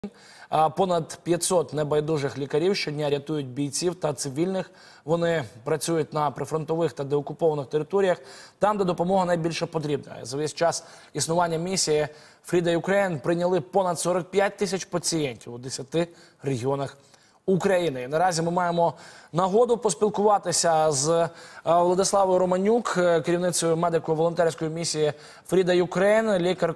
Понад 500 небайдужих лікарів щодня рятують бійців та цивільних. Вони працюють на прифронтових та деокупованих територіях, там, де допомога найбільше потрібна. За весь час існування місії Freedom Ukraine прийняли понад 45 тисяч пацієнтів у 10 регіонах України. І наразі ми маємо нагоду поспілкуватися з Владиславою Романюк, керівницею медико-волонтерської місії Freedom Ukraine,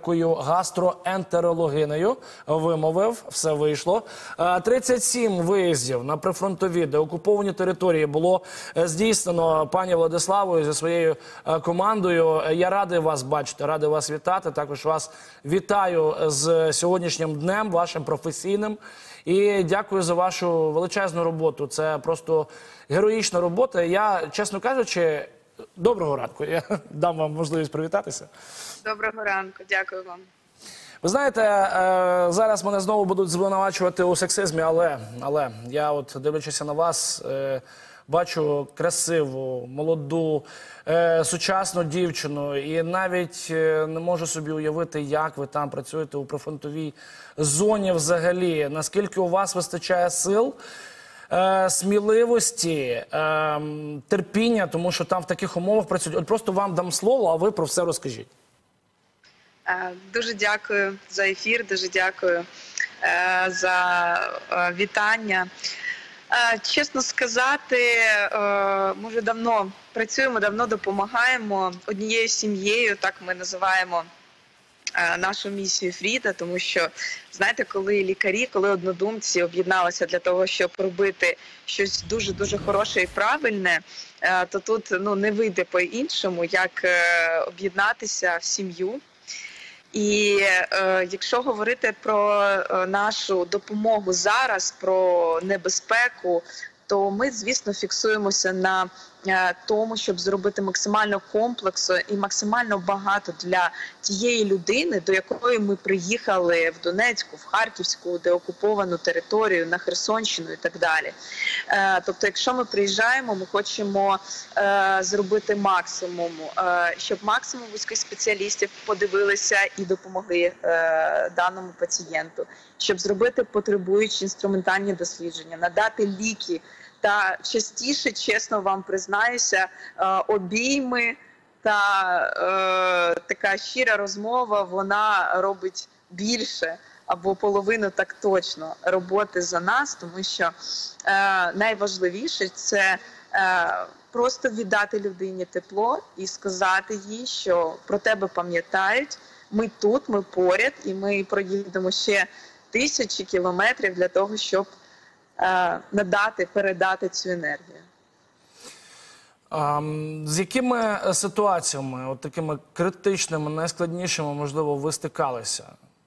лікаркою-гастроентерологинею. Вимовив, все вийшло. 37 виїздів на прифронтові, деокуповані території було здійснено пані Владиславою зі своєю командою. Я радий вас бачити, радий вас вітати. Також вас вітаю з сьогоднішнім днем, вашим професійним. І дякую за вашу величезну роботу. Це просто героїчна робота. Я, чесно кажучи, доброго ранку. Я дам вам можливість привітатися. Доброго ранку, дякую вам. Ви знаєте, зараз мене знову будуть звинувачувати у сексизмі, але я от, дивлячись на вас, бачу красиву, молоду, сучасну дівчину і навіть не можу собі уявити, як ви там працюєте у прифронтовій зоні взагалі. Наскільки у вас вистачає сил, сміливості, терпіння, тому що там в таких умовах працюють. От просто вам дам слово, а ви про все розкажіть. Дуже дякую за ефір, дуже дякую за вітання. Чесно сказати, ми вже давно працюємо, давно допомагаємо однією сім'єю, так ми називаємо нашу місію Фріда, тому що, знаєте, коли лікарі, коли однодумці об'єдналися для того, щоб робити щось дуже-дуже хороше і правильне, то тут не вийде по-іншому, як об'єднатися в сім'ю. І якщо говорити про нашу допомогу зараз, про небезпеку, то ми, звісно, фіксуємося на тому, щоб зробити максимально комплексно і максимально багато для тієї людини, до якої ми приїхали в Донецьку, в Харківську, деокуповану територію, на Херсонщину і так далі. Тобто, якщо ми приїжджаємо, ми хочемо зробити максимум, щоб максимум вузьких спеціалістів подивилися і допомогли даному пацієнту, щоб зробити потребуючі інструментальні дослідження, надати ліки. Та частіше, чесно вам признаюся, обійми та така щира розмова, вона робить більше або половину так точно роботи за нас, тому що найважливіше – це просто віддати людині тепло і сказати їй, що про тебе пам'ятають, ми тут, ми поряд, і ми проїдемо ще тисячі кілометрів для того, щоб надати, передати цю енергію. З якими ситуаціями, от такими критичними, найскладнішими, можливо, ви стикалися?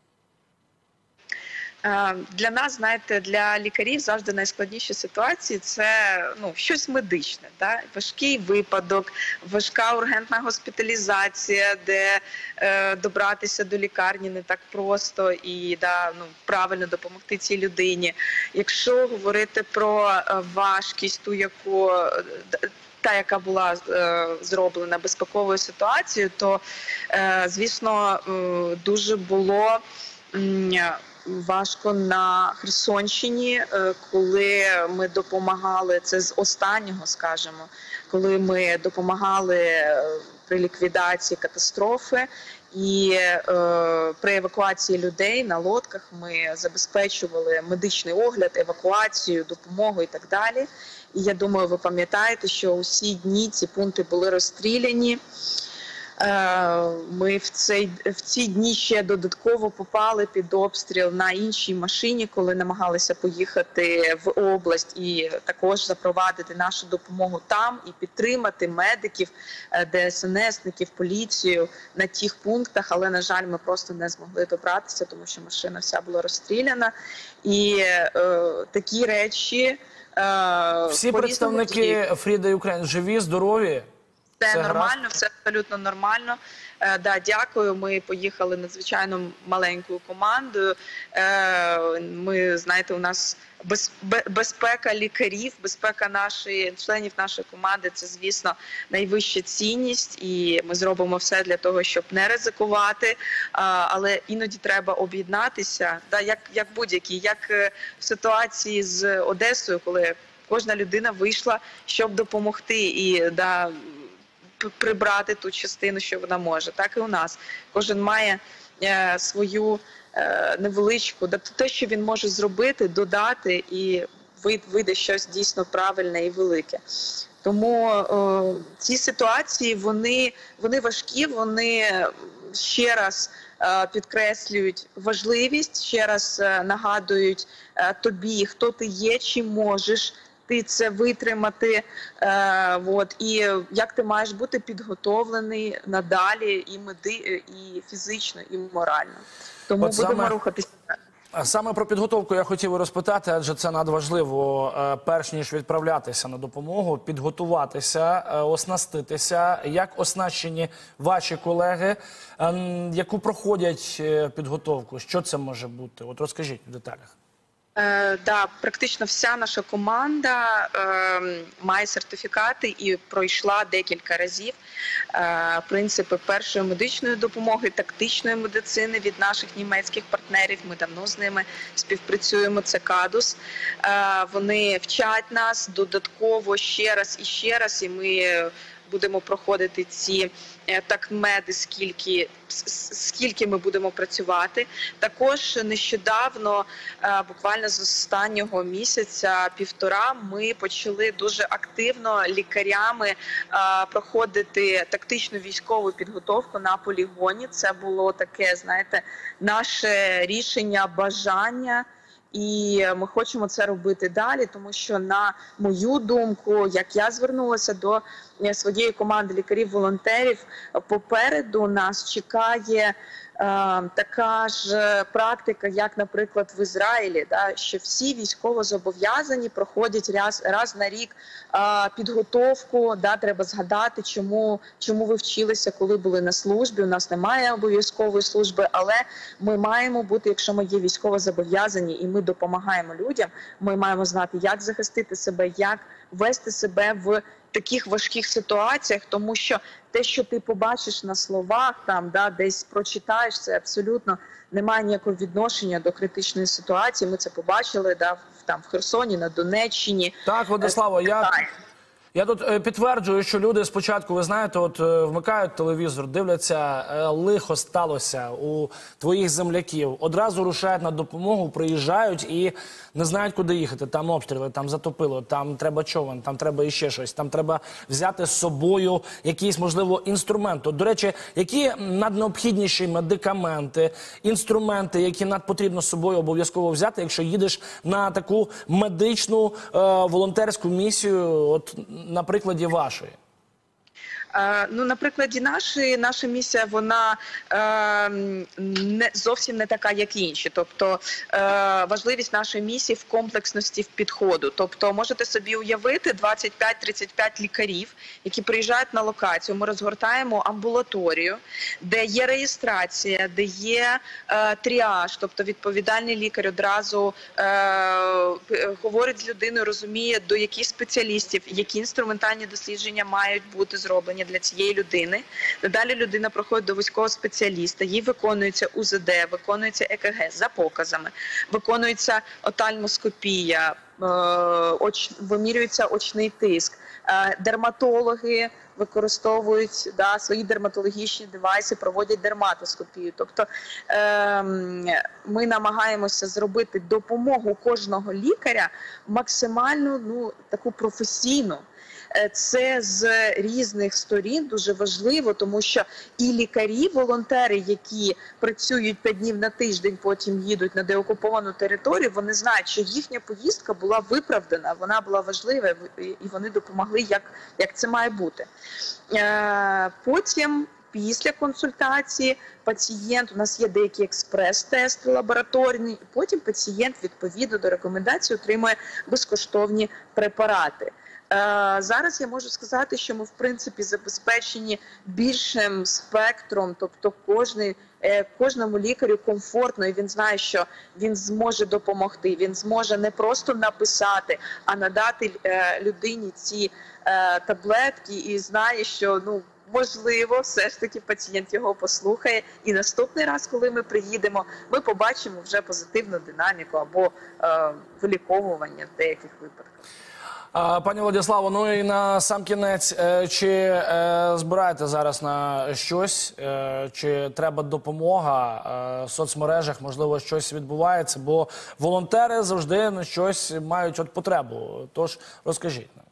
Для нас, знаєте, для лікарів завжди найскладніші ситуації – це щось медичне. Да? Важкий випадок, важка ургентна госпіталізація, де добратися до лікарні не так просто і правильно допомогти цій людині. Якщо говорити про важкість, яка була зроблена безпековою ситуацією, то, звісно, дуже було важко на Херсонщині, коли ми допомагали, це з останнього, скажімо, коли ми допомагали при ліквідації катастрофи і при евакуації людей на лодках ми забезпечували медичний огляд, евакуацію, допомогу і так далі. І я думаю, ви пам'ятаєте, що усі дні ці пункти були розстріляні. Ми в ці дні ще додатково попали під обстріл на іншій машині, коли намагалися поїхати в область і також запровадити нашу допомогу там і підтримати медиків, ДСНСників, поліцію на тих пунктах, але, на жаль, ми просто не змогли добратися, тому що машина вся була розстріляна. І такі речі... Всі представники Freedom Ukraine живі, здорові? Все нормально, все абсолютно нормально. Да, дякую. Ми поїхали надзвичайно маленькою командою. Ми, знаєте, у нас безпека лікарів, безпека членів нашої команди – це, звісно, найвища цінність, і ми зробимо все для того, щоб не ризикувати, але іноді треба об'єднатися, да, як будь-які, як в ситуації з Одесою, коли кожна людина вийшла, щоб допомогти і прибрати ту частину, що вона може. Так і у нас. Кожен має свою невеличку, те, що він може зробити, додати, і вийде щось дійсно правильне і велике. Тому ці ситуації, вони важкі, вони ще раз підкреслюють важливість, ще раз нагадують тобі, хто ти є, чи можеш ти це витримати, і як ти маєш бути підготовлений надалі і фізично, і морально. Тому будемо рухатися. Саме про підготовку я хотів розпитати, адже це надважливо, перш ніж відправлятися на допомогу, підготуватися, оснаститися. Як оснащені ваші колеги, яку проходять підготовку, що це може бути? От розкажіть в деталях. Да, практично вся наша команда має сертифікати і пройшла декілька разів принципи першої медичної допомоги, тактичної медицини від наших німецьких партнерів. Ми давно з ними співпрацюємо, це КАДУС. Вони вчать нас додатково ще раз, і ми будемо проходити ці такмеди, скільки ми будемо працювати. Також нещодавно, буквально з останнього місяця-півтора, ми почали дуже активно лікарями проходити тактичну військову підготовку на полігоні. Це було таке, знаєте, наше рішення, бажання. І ми хочемо це робити далі, тому що, на мою думку, як я звернулася до своєї команди лікарів-волонтерів, попереду нас чекає така ж практика, як, наприклад, в Ізраїлі, що всі військовозобов'язані проходять раз на рік підготовку, треба згадати, чому ви вчилися, коли були на службі. У нас немає обов'язкової служби, але ми маємо бути, якщо ми є військовозобов'язані і ми допомагаємо людям, ми маємо знати, як захистити себе, як вести себе в таких важких ситуаціях, тому що те, що ти побачиш на словах, десь прочитаєш, це абсолютно не має ніякого відношення до критичної ситуації. Ми це побачили в Херсоні, на Донеччині. Так, Владиславо, я тут підтверджую, що люди спочатку, ви знаєте, вмикають телевізор, дивляться, лихо сталося у твоїх земляків, одразу рушають на допомогу, приїжджають і не знають, куди їхати. Там обстріли, там затопило, там треба човен, там треба іще щось, там треба взяти з собою якийсь, можливо, інструмент. До речі, які наднеобхідніші медикаменти, інструменти, які потрібно з собою обов'язково взяти, якщо їдеш на таку медичну волонтерську місію, на прикладі вашої? На прикладі наша місія, вона зовсім не така, як інші. Тобто важливість нашої місії в комплексності в підходу. Тобто можете собі уявити 25-35 лікарів, які приїжджають на локацію. Ми розгортаємо амбулаторію, де є реєстрація, де є тріаж, тобто відповідальний лікар одразу говорить з людиною, розуміє, до яких спеціалістів, які інструментальні дослідження мають бути зроблені для цієї людини. Далі людина проходить до військового спеціаліста, їй виконується УЗД, виконується ЕКГ за показами, виконується офтальмоскопія, вимірюється очний тиск. Дерматологи використовують свої дерматологічні девайси, проводять дерматоскопію. Тобто ми намагаємося зробити допомогу кожного лікаря максимально таку професійну. Це з різних сторін дуже важливо, тому що і лікарі, волонтери, які працюють 5 днів на тиждень, потім їдуть на деокуповану територію, вони знають, що їхня поїздка була виправдана, вона була важлива, і вони допомогли, як це має бути. Потім, після консультації, пацієнт, у нас є деякі експрес-тести лабораторні, потім пацієнт, відповідно до рекомендацій, отримує безкоштовні препарати. Зараз я можу сказати, що ми в принципі забезпечені більшим спектром, тобто кожному лікарю комфортно, і він знає, що він зможе допомогти, він зможе не просто написати, а надати людині ці таблетки, і знає, що можливо, все ж таки пацієнт його послухає, і наступний раз, коли ми приїдемо, ми побачимо вже позитивну динаміку або виліковування в деяких випадках. Пані Владиславо, ну і на сам кінець, чи збираєте зараз на щось, чи треба допомога в соцмережах, можливо, щось відбувається, бо волонтери завжди на щось мають потребу, тож розкажіть нам.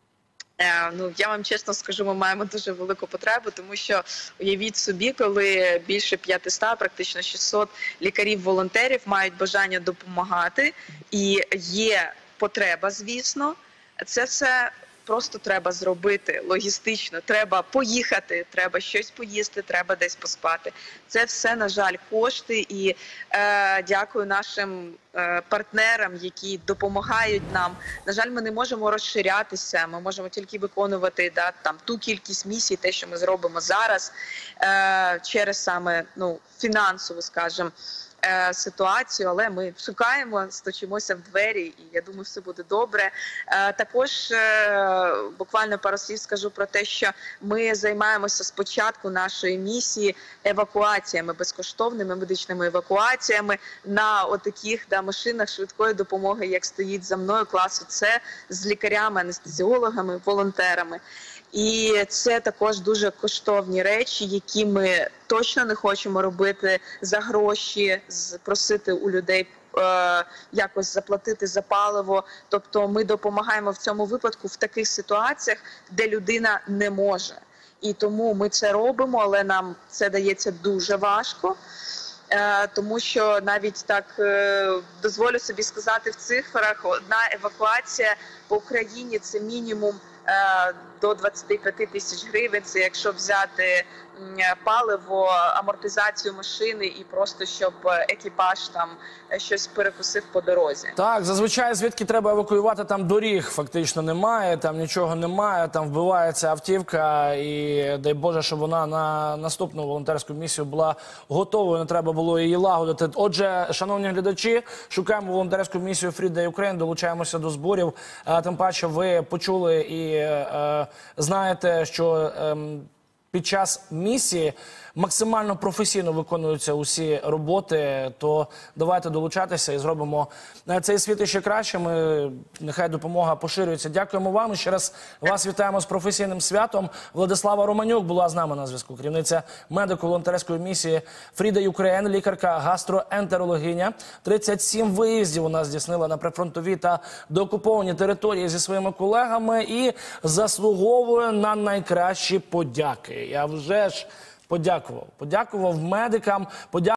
Я вам чесно скажу, ми маємо дуже велику потребу, тому що уявіть собі, коли більше 500, практично 600 лікарів-волонтерів мають бажання допомагати, і є потреба, звісно, це все просто треба зробити логістично, треба поїхати, треба щось поїсти, треба десь поспати. Це все, на жаль, кошти, і дякую нашим партнерам, які допомагають нам. На жаль, ми не можемо розширятися, ми можемо тільки виконувати ту кількість місій, те, що ми зробимо зараз, через саме фінансову, скажімо, ситуацію, але ми шукаємо, стучимося в двері, і я думаю, все буде добре. Також буквально пару слів скажу про те, що ми займаємося з початку нашої місії евакуаціями, безкоштовними медичними евакуаціями на отаких машинах швидкої допомоги, як стоїть за мною, класу С, з лікарями, анестезіологами, волонтерами. І це також дуже коштовні речі, які ми точно не хочемо робити за гроші, просити у людей якось заплатити за паливо. Тобто ми допомагаємо в цьому випадку в таких ситуаціях, де людина не може. І тому ми це робимо, але нам це дається дуже важко. Тому що навіть так, дозволю собі сказати в цифрах, одна евакуація по Україні – це мінімум до 25 тисяч гривень, це якщо взяти паливо, амортизацію машини і просто щоб екіпаж там щось перекусив по дорозі. Так, зазвичай звідки треба евакуювати, там доріг фактично немає, там нічого немає, там вбивається автівка, і дай Боже, щоб вона на наступну волонтерську місію була готовою, не треба було її лагодити. Отже, шановні глядачі, шукаємо волонтерську місію Free Day Ukraine, долучаємося до зборів, тим паче ви почули і знаєте, що під час місії максимально професійно виконуються усі роботи, то давайте долучатися і зробимо цей світ іще кращим. Нехай допомога поширюється. Дякуємо вам. І ще раз вас вітаємо з професійним святом. Владислава Романюк була з нами на зв'язку. Керівниця медико-волонтерської місії Free Day Ukraine, лікарка, гастроентерологиня. 37 виїздів вона здійснила на прифронтові та деокуповані території зі своїми колегами і заслуговує на найкращі подяки. Я вже ж подякував медикам,